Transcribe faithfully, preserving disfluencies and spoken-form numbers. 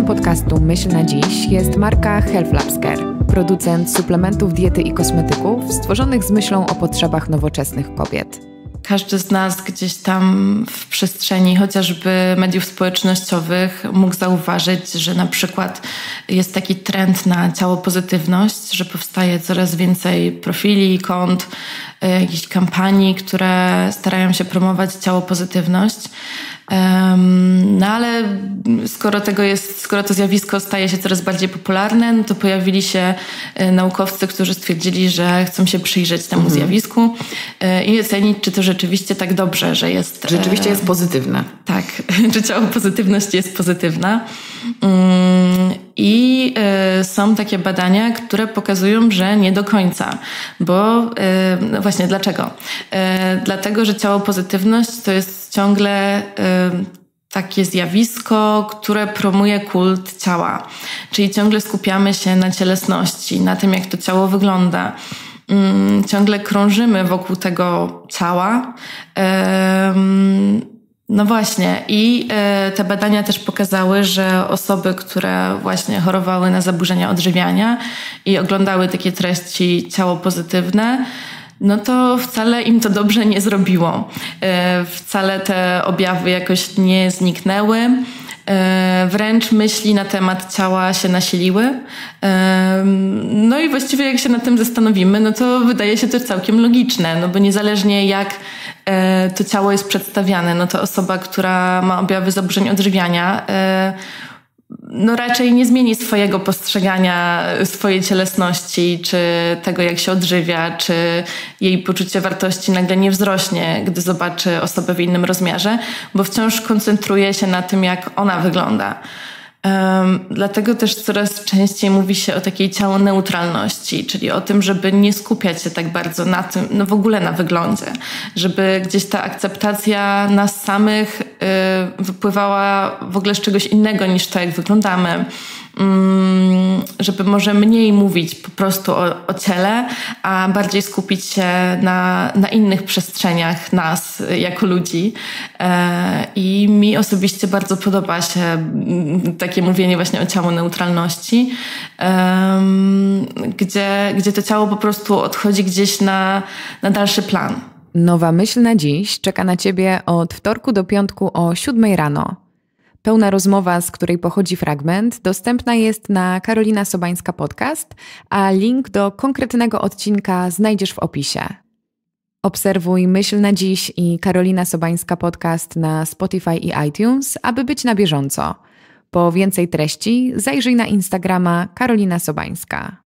podcastu Myśl na dziś jest marka Health Labs Care, producent suplementów diety i kosmetyków stworzonych z myślą o potrzebach nowoczesnych kobiet. Każdy z nas gdzieś tam w przestrzeni chociażby mediów społecznościowych mógł zauważyć, że na przykład jest taki trend na ciało pozytywność, że powstaje coraz więcej profili, kont, jakichś kampanii, które starają się promować ciało pozytywność. No ale skoro tego jest, skoro to zjawisko staje się coraz bardziej popularne, no to pojawili się naukowcy, którzy stwierdzili, że chcą się przyjrzeć temu mhm. zjawisku i ocenić, czy to rzeczywiście tak dobrze, że jest... Rzeczywiście jest pozytywne. Tak, że ciało pozytywności jest pozytywna. I są takie badania, które pokazują, że nie do końca. Bo no właśnie dlaczego? Dlatego, że ciało pozytywność to jest ciągle takie zjawisko, które promuje kult ciała. Czyli ciągle skupiamy się na cielesności, na tym, jak to ciało wygląda. Ciągle krążymy wokół tego ciała. No właśnie i y, te badania też pokazały, że osoby, które właśnie chorowały na zaburzenia odżywiania i oglądały takie treści ciało pozytywne, no to wcale im to dobrze nie zrobiło. Y, wcale te objawy jakoś nie zniknęły. Y, wręcz myśli na temat ciała się nasiliły. Y, no i właściwie jak się nad tym zastanowimy, no to wydaje się to całkiem logiczne, no bo niezależnie jak to ciało jest przedstawiane, no to osoba, która ma objawy zaburzeń odżywiania, no raczej nie zmieni swojego postrzegania swojej cielesności, czy tego, jak się odżywia, czy jej poczucie wartości nagle nie wzrośnie, gdy zobaczy osobę w innym rozmiarze, bo wciąż koncentruje się na tym, jak ona wygląda. Um, dlatego też coraz częściej mówi się o takiej ciałoneutralności, czyli o tym, żeby nie skupiać się tak bardzo na tym, no w ogóle na wyglądzie, żeby gdzieś ta akceptacja nas samych y, wypływała w ogóle z czegoś innego niż to, jak wyglądamy. Um, żeby może mniej mówić po prostu o, o ciele, a bardziej skupić się na, na innych przestrzeniach nas jako ludzi. E, I mi osobiście bardzo podoba się takie mówienie właśnie o ciału neutralności, e, gdzie, gdzie to ciało po prostu odchodzi gdzieś na, na dalszy plan. Nowa myśl na dziś czeka na Ciebie od wtorku do piątku o siódmej rano. Pełna rozmowa, z której pochodzi fragment, dostępna jest na Karolina Sobańska Podcast, a link do konkretnego odcinka znajdziesz w opisie. Obserwuj Myśl na dziś i Karolina Sobańska Podcast na Spotify i iTunes, aby być na bieżąco. Po więcej treści zajrzyj na Instagrama Karolina Sobańska.